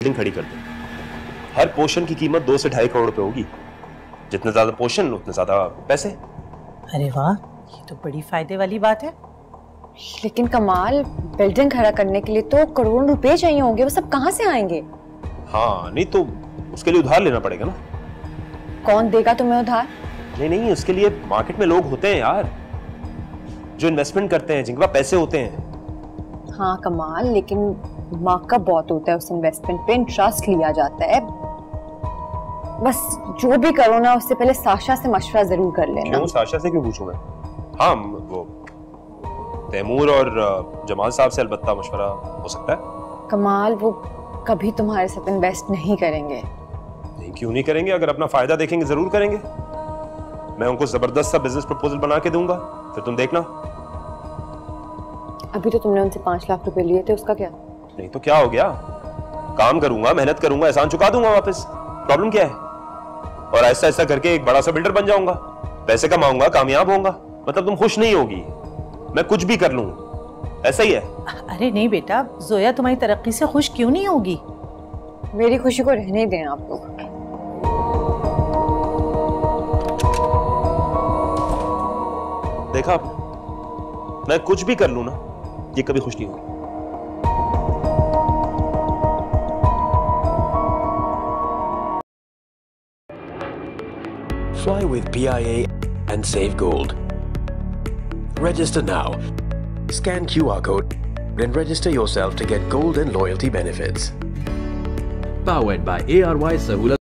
Building खड़ी कर दो। हर पोर्शन की कीमत 2 से 2.5 करोड़ रुपए होगी। जितने ज्यादा पोर्शन उतने ज्यादा पैसे। अरे वाह, ये तो बड़ी फायदे वाली बात है। लेकिन कमाल, बिल्डिंग खड़ा करने के लिए तो करोड़ों रुपए चाहिए होंगे, वो सब कहाँ से आएंगे? हाँ, नहीं तो उसके लिए उधार लेना पड़ेगा ना। कौन देगा तुम्हें उधार? नहीं, उसके लिए मार्केट में लोग होते हैं यार, जो इन्वेस्टमेंट करते हैं, जिनके पास पैसे होते हैं। हाँ कमाल, लेकिन मार्कअप बहुत होता है उस इन्वेस्टमेंट पे, इंटरेस्ट लिया जाता है। बस जो भी करो ना, उससे पहले साशा से मशवरा जरूर कर लेना। क्यों? साशा से क्यों पूछूं मैं? हाँ, वो तैमूर और जमाल साहब से अलबत्ता मशवरा हो सकता है। कमाल, वो कभी तुम्हारे साथ इन्वेस्ट नहीं करेंगे। नहीं, क्यों नहीं करेंगे? अगर अपना फायदा देखेंगे जरूर करेंगे। मैं उनको जबरदस्त सा बिजनेस प्रपोजल बना के दूंगा, फिर तुम देखना। अभी तो तुमने उनसे 5 लाख रुपए लिए थे, उसका क्या? नहीं तो क्या हो गया? काम करूंगा, मेहनत करूंगा, एहसान चुका दूंगा वापस। प्रॉब्लम क्या है? और ऐसा ऐसा करके एक बड़ा सा बिल्डर बन जाऊंगा, पैसे कमाऊंगा, कामयाब होऊंगा। मतलब तुम खुश नहीं होगी, मैं कुछ भी कर लूं, ऐसा ही है। अरे नहीं बेटा, जोया तुम्हारी तरक्की से खुश क्यों नहीं होगी? मेरी खुशी को रहने दें आप लोग। देखा आपने, मैं कुछ भी कर लूं ना, ये कभी खुश नहीं होगी। Fly with PIA and save gold. Register now. Scan QR code and register yourself to get gold and loyalty benefits. Powered by ARY Sahulat.